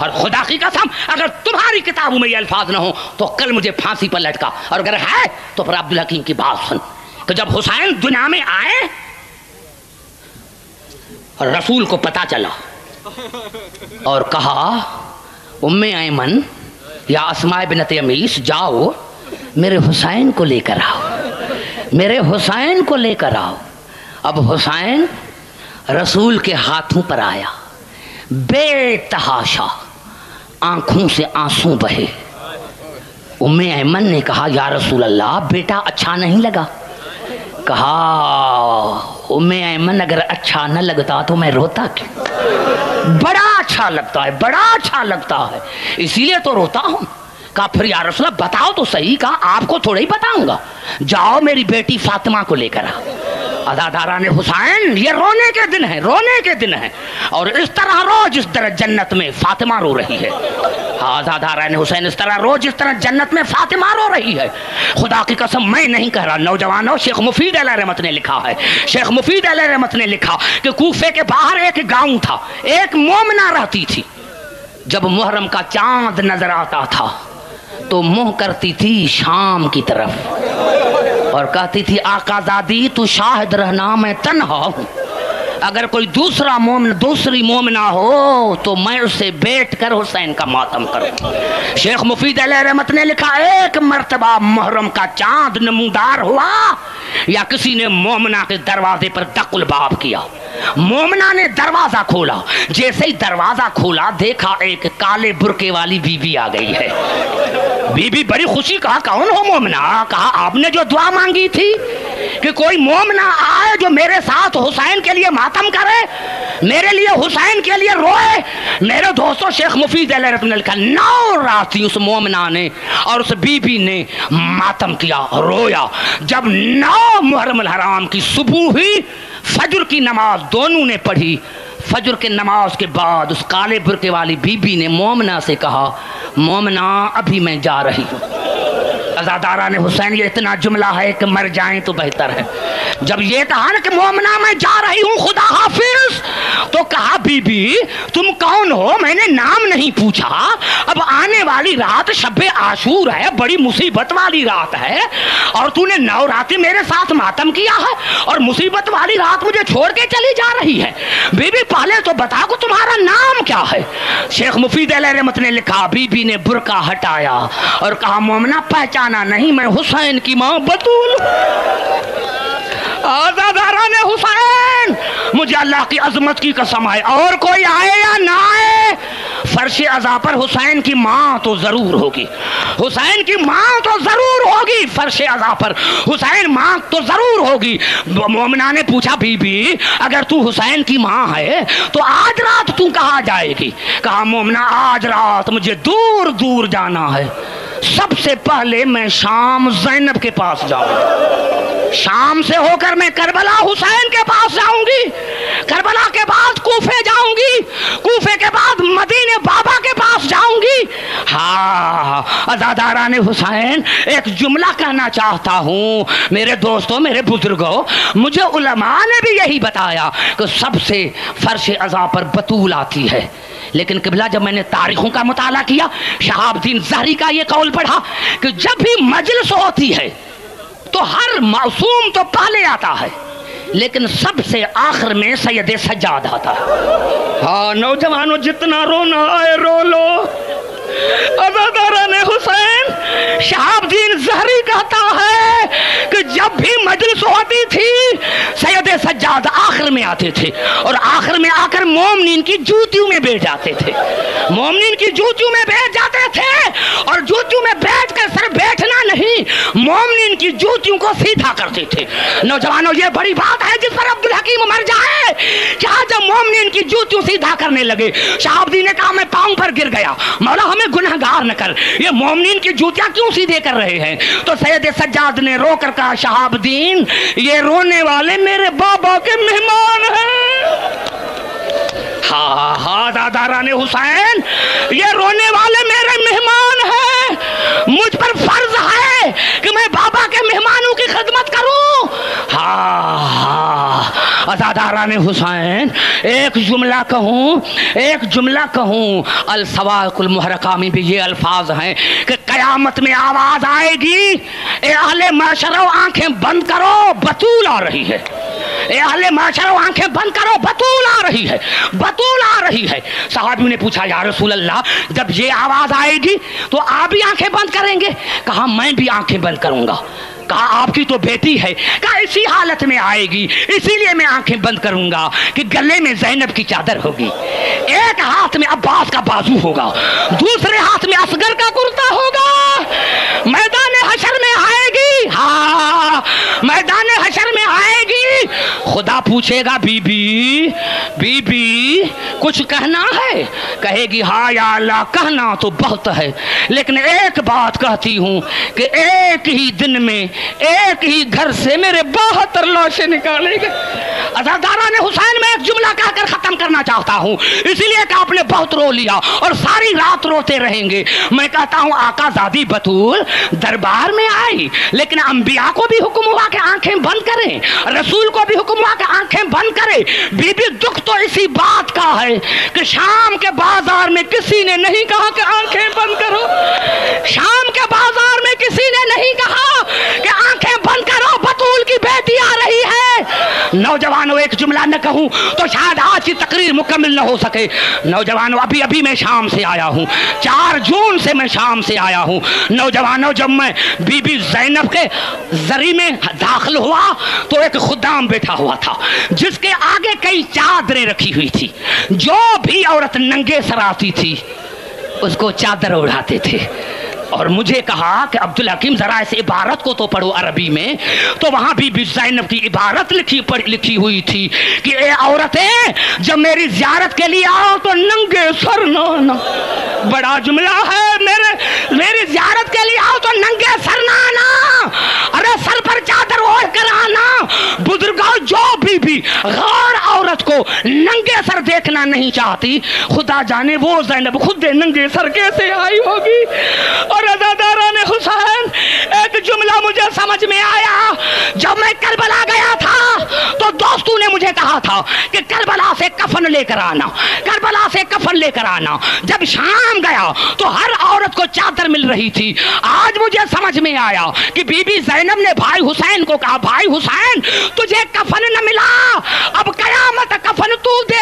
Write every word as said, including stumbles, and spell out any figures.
اور خدا کی قسم اگر تمہاری کتابوں میں یہ الفاظ نہ ہو تو کل مجھے پھانسی پر لٹکا، اور اگر ہے تو پھر عبدالحکیم کی بات سن کہ جب حسین دنیا میں آئے اور رسول کو پتا چلا اور کہا ام ایمن یا اسماء بنت امیس جاؤ میرے حسین کو لے کر آؤ، میرے حسین کو لے کر آؤ۔ اب حسین رسول کے ہاتھوں پر آیا، بے تحاشا آنکھوں سے آنسو بہے۔ ام ایمن نے کہا یا رسول اللہ بیٹا اچھا نہیں لگا؟ کہا ام ایمن اگر اچھا نہ لگتا تو میں روتا کیوں؟ بڑا اچھا لگتا ہے، بڑا اچھا لگتا ہے، اسی لیے تو روتا ہوں۔ کہا پھر یا رسول اللہ بتاؤ تو صحیح، کہا آپ کو تھوڑا ہی بتاؤں گا، جاؤ میری بیٹی فاطمہ کو لے کر آ۔ عزاداران حسین یہ رونے کے دن ہیں، رونے کے دن ہیں، اور اس طرح رو جس طرح جنت میں فاطمہ رو رہی ہے۔ عزاداران حسین اس طرح رو جس طرح جنت میں فاطمہ رو رہی ہے۔ خدا کی قسم میں نہیں کہہ رہا، نوجوانوں شیخ مفید علیہ رحمت نے لکھا ہے، شیخ مفید علیہ رحمت نے لکھا کہ کوفے کے باہر ایک گاؤں تھا، ایک مومنہ رہتی تھی۔ جب محرم کا چاند نظر آتا تھا تو منہ کرتی تھی شام کی طرف اور کہتی تھی آقا زادی تو شاہد رہنا میں تنہا ہوں، اگر کوئی دوسرا مومن دوسری مومنہ ہو تو میں اسے بیٹھ کر حسین کا ماتم کروں۔ شیخ مفید علیہ رحمت نے لکھا ایک مرتبہ محرم کا چاند نمودار ہوا یا کسی نے مومنہ کے دروازے پر دق الباب کیا، مومنہ نے دروازہ کھولا، جیسے ہی دروازہ کھولا دیکھا ایک کالے برقعے والی بی بی آ گئی ہے۔ بی بی بڑی خوشی، کہا کون ہو مومنہ؟ کہا آپ نے جو دعا مانگی تھی کہ کوئی مومنہ آئے جو میرے ساتھ حسین کے لیے ماتم کرے، میرے لیے حسین کے لیے روئے۔ میرے دوستوں شیخ مفید علیہ رحمۃ نے لکھا نو رات اس مومنہ نے اور اس بی بی نے ماتم کیا، رویا۔ جب نو محرم الحرام کی صبح ہوئی، فجر کی نماز دونوں نے پڑھی، فجر کے نماز کے بعد اس کالے برقعے والی بی بی نے مومنہ سے کہا مومنہ ابھی میں جا رہی ہوں۔ عزاداران حسین یہ اتنا جملہ ہے کہ مر جائیں تو بہتر ہے۔ جب یہ کہا نا کہ مومنہ میں جا رہی ہوں خدا حافظ، تو کہا بی بی تم کون ہو؟ میں نے نام نہیں پوچھا، اب آنے والی رات شب عاشور ہے، بڑی مصیبت والی رات ہے، اور تو نے نو راتی میرے ساتھ ماتم کیا ہے اور مصیبت والی رات مجھے چھوڑ کے چلی جا رہی ہے۔ بی بی پہلے تو بتا کہ تمہارا نام کیا ہے؟ شیخ مفید علیہ رحمت نے لکھا بی بی نے برقع ہٹایا اور کہا مومنہ پہچانا نہیں، میں حسین کی ماں بطول۔ آزاداران حسین مجھے اللہ کی عظمت کی قسم ہے، اور کوئی آئے یا نہ آئے فرش عزا پر حسین کی ماں تو ضرور ہوگی، حسین کی ماں تو ضرور ہوگی، فرش عزا پر حسین ماں تو ضرور ہوگی۔ مومنہ نے پوچھا بی بی اگر تو حسین کی ماں ہے تو آج رات تو کہاں جائے گی؟ کہا مومنہ آج رات مجھے دور دور جانا ہے، سب سے پہلے میں شام زینب کے پاس جاؤں، شام سے ہو کر میں کربلا حسین کے پاس جاؤں گی، کربلا کے بعد کوفے جاؤں گی، کوفے کے بعد مدینے بابا کے پاس جاؤں گی۔ ہاں عزاداران حسین ایک جملہ کہنا چاہتا ہوں میرے دوستوں، میرے بزرگوں، مجھے علماء نے بھی یہی بتایا کہ سب سے فرش عزا پر بطول آتی ہے، لیکن قبلہ جب میں نے تاریخوں کا مطالعہ کیا شہاب الدین زہری کا یہ قول پڑھا کہ جب بھی مجلس ہوتی ہے تو ہر معصوم تو پہلے آتا ہے لیکن سب سے آخر میں سید سجاد آتا ہے۔ ہاں نوجوانوں جتنا رونا آئے رو لو۔ عزاداران حسین شہاب الدین زہری کہتا ہے کہ جب بھی مجلس ہوتی تھی سید سجاد آخر میں آتے تھے اور آخر میں آ کر مومنین کی جوتیوں میں بیٹھ جاتے تھے، مومنین کی جوتیوں میں بیٹھ جاتے تھے، اور جوتیوں میں بیٹھ کر صرف بیٹھنا نہیں مومنین کی جوتیوں کو سیدھا کرتے تھے۔ نوجوانوں یہ بڑی بات ہے جس پر عبدالحکیم مر جائے کہ جب مومنین کی جوتیوں سیدھا کرنے لگے شہاب الدین نے کہا میں پاؤں پر گر گیا، مولا ہمیں گنہگار نہ کر، یہ مومنین کی جوتیاں کیوں سیدھے کر رہے ہیں؟ تو سید سجاد نے رو کر کہا شہاب الدین یہ رونے والے میرے بابا کے مہمان ہیں۔ ہاں ہاں عزاداران حسین یہ رونے والے میرے مہمان ہیں، مجھ پر فرض ہے کہ میں بابا کے مہمانوں کی خدمت کروں۔ ہاں ہاں अज़ादारान हुसैन, एक जुमला कहूँ एक जुमला कहूँ अल-सवाक़ुल मुहर्रका में भी ये अल्फाज हैं कि क़यामत में आवाज़ आएगी, ए अहले माशरो आंखें बंद करो, बतूल आ रही है। ए अहले माशरो आंखें बंद करो, बतूल आ रही है, बतूल आ रही है। सहाबी ने पूछा या रसूल अल्लाह, जब ये आवाज़ आएगी तो आप भी आंखें बंद करेंगे? कहा मैं भी आंखें बंद करूँगा। कहा आपकी तो बेटी है। कहा इसी हालत में आएगी, इसीलिए मैं आंखें बंद करूंगा कि गले में ज़ैनब की चादर होगी, एक हाथ में अब्बास का बाजू होगा, दूसरे हाथ में असगर का कुर्ता होगा। मैदान हशर में आएगी, हाँ मैदान हशर में आएगी। खुदा पूछेगा बीबी बीबी कुछ कहना है? कहेगी हाँ या अल्लाह कहना तो बहुत है, लेकिन एक बात कहती हूँ कि एक ही दिन में एक ही घर से मेरे बहत्तर लाशें निकाले गए। अज़ादारान हुसैन में एक जुमला कहकर खत्म करना चाहता हूँ, इसीलिए कि आपने बहुत रो लिया और सारी रात रोते रहेंगे। मैं कहता हूँ आका ज़ादी बतूल दरबार में आई, लेकिन अंबिया को भी हुक्म हुआ कि आंखें बंद करें, रसूल को भी हुक्म हुआ कि आंखें बंद करें। बीबी दुख तो इसी बात का है कि शाम के बाजार में किसी ने नहीं कहा कि आंखें बंद करो, शाम के बाजार में किसी ने नहीं कहा कि आंखें बंद करो, बतूल की बेटी आ रही है। नौजवानों एक जुमला न कहूं तो शायद आज की तकरीर मुकम्मल न हो सके। नौजवानों अभी अभी मैं शाम से आया हूं, चार जून से मैं शाम से आया हूं। नौजवानों जब मैं बीबी ज़ैनब के जरी में दाखिल हुआ तो एक खुदाम बैठा हुआ था जिसके आगे कई चादरें रखी हुई थी। जो भी औरत नंगे सर आती थी उसको चादर उड़ाते थे। और मुझे कहा कि अब्दुल हकीम जरा इस इबारत को तो पढ़ो अरबी में, तो वहां भी बीबी ज़ैनब की इबारत लिखी पढ़ लिखी हुई थी कि ए औरतें जब मेरी ज़ियारत के लिए आओ तो नंगे सर ना आना। बड़ा जुमला है, मेरे मेरी ज़ियारत के लिए आओ तो नंगे सर ना आना, अरे सर पर चादर ओढ़ कर आना। बुजुर्गों जो बीबी गैर औरत को नंगे सर देखना नहीं चाहती, खुदा जाने वो ज़ैनब खुद नंगे सर कैसे आई होगी। और अज़ादारान हुसैन एक जुमला मुझे समझ में आया, जब मैं करबला गया था तो दोस्तों ने मुझे कहा था कि करबला से कफन लेकर आना, करबला से कफन लेकर आना। जब शाम गया तो हर औरत को चादर मिल रही थी। आज मुझे समझ में आया कि बीबी ज़ैनब ने भाई हुसैन को कहा भाई हुसैन तुझे कफन न मिला, अब कयामत कफन तू